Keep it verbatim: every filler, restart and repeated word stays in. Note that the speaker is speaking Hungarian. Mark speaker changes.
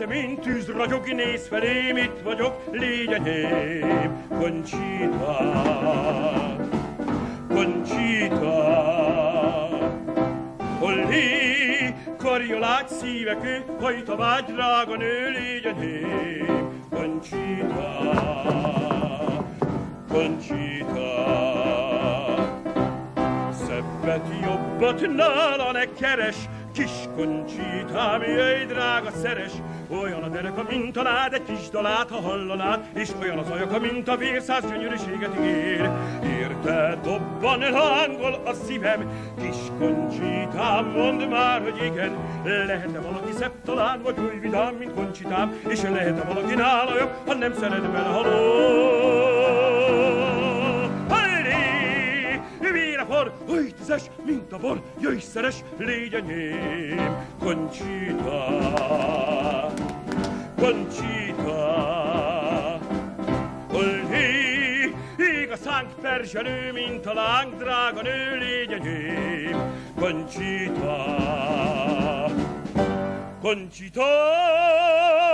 Speaker 1: szem, mint tűz ragyog, néz felém, itt vagyok, légy enyém. Conchita, Conchita, Holli, karjolát szívekő, hajta vágy, drága nő, légy enyém. Conchita, Conchita, szebbet jobbat nála ne keres, kis Conchitám, jöjj, drága szeres, olyan a dereka, mint a nád, egy kis dalát, ha hallanád, és olyan az ajaka, mint a vérszáz, gyönyörűséget ígér. Érte dobban lángol a szívem, kis Conchitám, mondd már, hogy igen, lehet-e valaki szebb talán, vagy úgy vidám, mint Conchitám, és lehet-e valaki nála jobb, ha nem szeret vele haló. For, hogy tízes, mint a bor, jöjj szeres, légy enyém. Conchita, Conchita, Holli, ég a szánk perzselő, mint a láng, drága nő, légy enyém. Conchita, Conchita,